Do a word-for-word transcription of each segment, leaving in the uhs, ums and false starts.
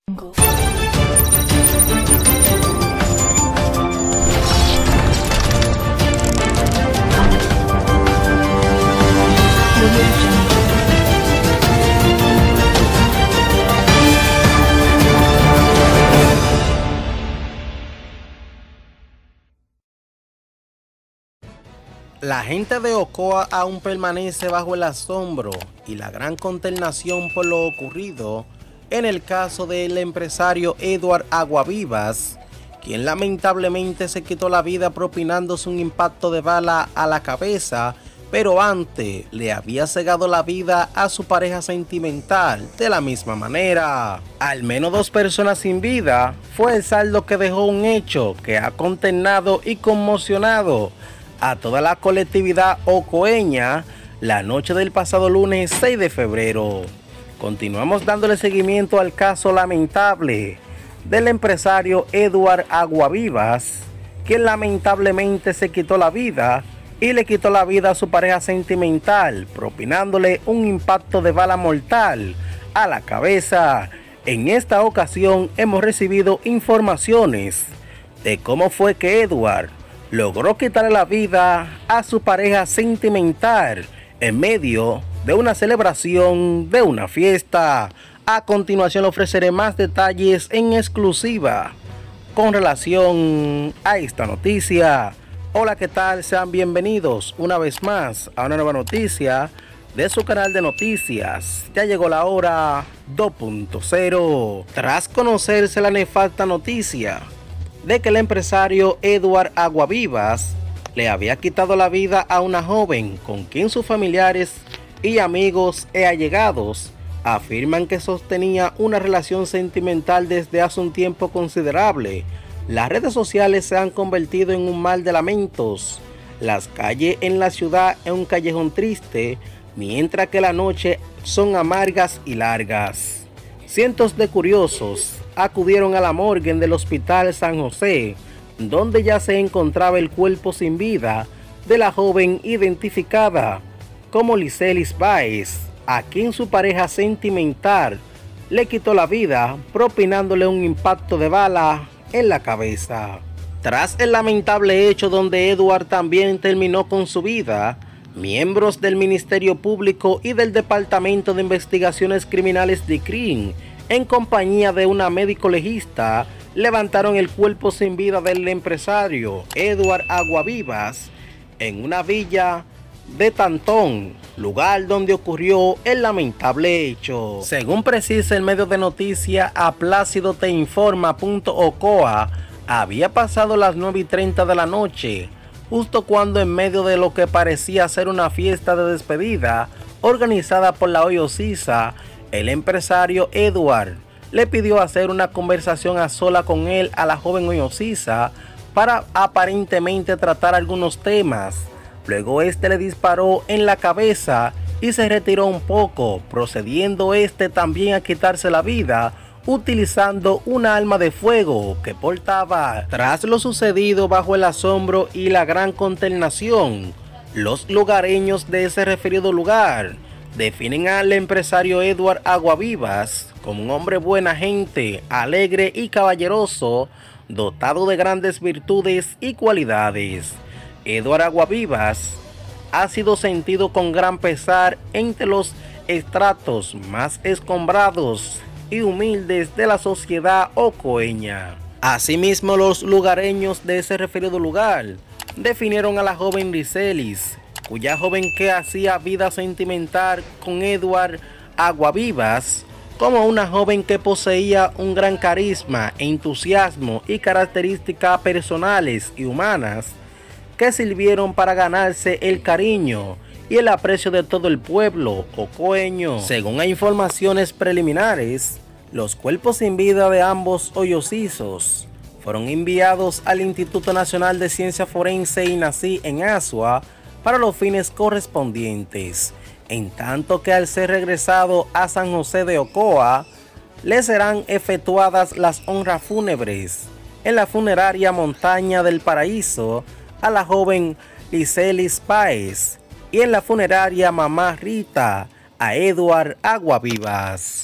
La gente de Ocoa aún permanece bajo el asombro y la gran consternación por lo ocurrido en el caso del empresario Edward Aguavivas, quien lamentablemente se quitó la vida propinándose un impacto de bala a la cabeza, pero antes le había cegado la vida a su pareja sentimental de la misma manera. Al menos dos personas sin vida fue el saldo que dejó un hecho que ha consternado y conmocionado a toda la colectividad ocoeña la noche del pasado lunes seis de febrero. Continuamos dándole seguimiento al caso lamentable del empresario Edward Aguavivas, quien lamentablemente se quitó la vida y le quitó la vida a su pareja sentimental, propinándole un impacto de bala mortal a la cabeza. En esta ocasión hemos recibido informaciones de cómo fue que Edward logró quitarle la vida a su pareja sentimental en medio de una celebración de una fiesta. A continuación le ofreceré más detalles en exclusiva con relación a esta noticia. Hola, ¿qué tal? Sean bienvenidos una vez más a una nueva noticia de su canal de noticias. Ya llegó la hora dos punto cero. Tras conocerse la nefasta noticia de que el empresario Edward Aguavivas le había quitado la vida a una joven con quien sus familiares y amigos e allegados afirman que sostenía una relación sentimental desde hace un tiempo considerable, las redes sociales se han convertido en un mar de lamentos, las calles en la ciudad en un callejón triste, mientras que la noche son amargas y largas. Cientos de curiosos acudieron a la morgue del Hospital San José, donde ya se encontraba el cuerpo sin vida de la joven identificada como Licelis Báez, a quien su pareja sentimental le quitó la vida propinándole un impacto de bala en la cabeza. Tras el lamentable hecho donde Edward también terminó con su vida, miembros del Ministerio Público y del Departamento de Investigaciones Criminales de C R I M, en compañía de una médico legista, levantaron el cuerpo sin vida del empresario Edward Aguavivas en una villa de Tantón, lugar donde ocurrió el lamentable hecho. Según precisa el medio de noticias a Plácido Te Informa punto Ocoa, había pasado las nueve y treinta de la noche, justo cuando en medio de lo que parecía ser una fiesta de despedida organizada por la Hoyosisa, el empresario Edward le pidió hacer una conversación a sola con él a la joven Hoyosisa para aparentemente tratar algunos temas. Luego este le disparó en la cabeza y se retiró un poco, procediendo este también a quitarse la vida utilizando una arma de fuego que portaba. Tras lo sucedido, bajo el asombro y la gran consternación, los lugareños de ese referido lugar definen al empresario Edward Aguavivas como un hombre buena gente, alegre y caballeroso, dotado de grandes virtudes y cualidades. Edward Aguavivas ha sido sentido con gran pesar entre los estratos más escombrados y humildes de la sociedad ocoeña. Asimismo, los lugareños de ese referido lugar definieron a la joven Licelis, cuya joven que hacía vida sentimental con Edward Aguavivas, como una joven que poseía un gran carisma, entusiasmo y características personales y humanas que sirvieron para ganarse el cariño y el aprecio de todo el pueblo ocoeño. Según informaciones preliminares, los cuerpos sin vida de ambos hoyosisos fueron enviados al Instituto Nacional de Ciencia Forense INACI en Asua para los fines correspondientes, en tanto que al ser regresado a San José de Ocoa, le serán efectuadas las honras fúnebres en la funeraria Montaña del Paraíso a la joven Licelis Báez y en la funeraria Mamá Rita a Edward Aguavivas.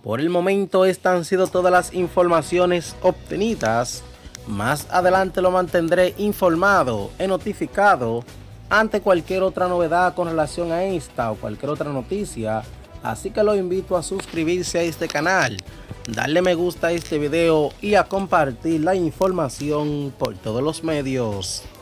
Por el momento estas han sido todas las informaciones obtenidas. Más adelante lo mantendré informado y notificado ante cualquier otra novedad con relación a esta o cualquier otra noticia. Así que lo invito a suscribirse a este canal, darle me gusta a este video y a compartir la información por todos los medios.